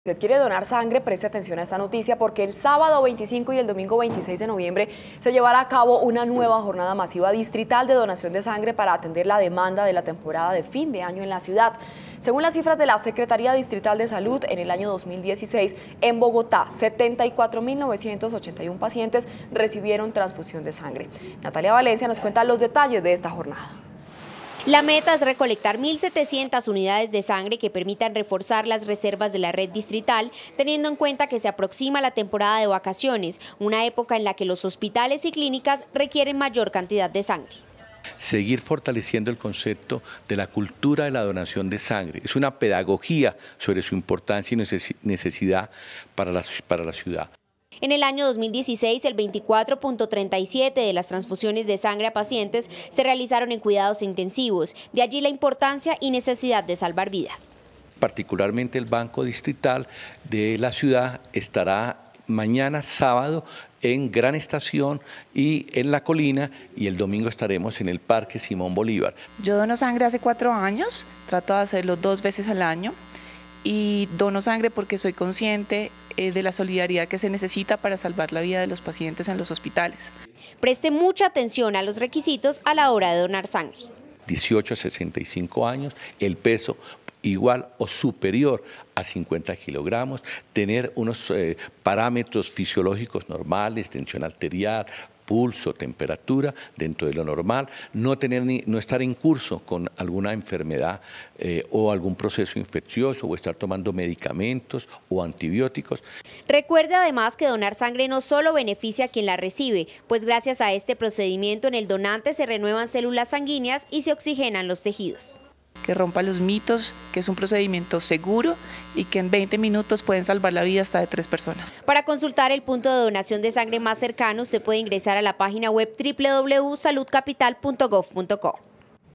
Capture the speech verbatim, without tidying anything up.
Si usted quiere donar sangre, preste atención a esta noticia porque el sábado veinticinco y el domingo veintiséis de noviembre se llevará a cabo una nueva jornada masiva distrital de donación de sangre para atender la demanda de la temporada de fin de año en la ciudad. Según las cifras de la Secretaría Distrital de Salud, en el año dos mil dieciséis, en Bogotá, setenta y cuatro mil novecientos ochenta y uno pacientes recibieron transfusión de sangre. Natalia Valencia nos cuenta los detalles de esta jornada. La meta es recolectar mil setecientas unidades de sangre que permitan reforzar las reservas de la red distrital, teniendo en cuenta que se aproxima la temporada de vacaciones, una época en la que los hospitales y clínicas requieren mayor cantidad de sangre. Seguir fortaleciendo el concepto de la cultura de la donación de sangre. Es una pedagogía sobre su importancia y necesidad para la, para la ciudad. En el año dos mil dieciséis, el veinticuatro punto treinta y siete de las transfusiones de sangre a pacientes se realizaron en cuidados intensivos, de allí la importancia y necesidad de salvar vidas. Particularmente el Banco Distrital de la ciudad estará mañana sábado en Gran Estación y en La Colina, y el domingo estaremos en el Parque Simón Bolívar. Yo dono sangre hace cuatro años, trato de hacerlo dos veces al año. Y dono sangre porque soy consciente eh, de la solidaridad que se necesita para salvar la vida de los pacientes en los hospitales. Preste mucha atención a los requisitos a la hora de donar sangre. dieciocho a sesenta y cinco años, el peso igual o superior a cincuenta kilogramos, tener unos eh, parámetros fisiológicos normales, tensión arterial, pulso, temperatura dentro de lo normal, no, tener ni, no estar en curso con alguna enfermedad eh, o algún proceso infeccioso o estar tomando medicamentos o antibióticos. Recuerde además que donar sangre no solo beneficia a quien la recibe, pues gracias a este procedimiento en el donante se renuevan células sanguíneas y se oxigenan los tejidos. Que rompa los mitos, que es un procedimiento seguro y que en veinte minutos pueden salvar la vida hasta de tres personas. Para consultar el punto de donación de sangre más cercano, usted puede ingresar a la página web doble u doble u doble u punto salud capital punto gov punto co.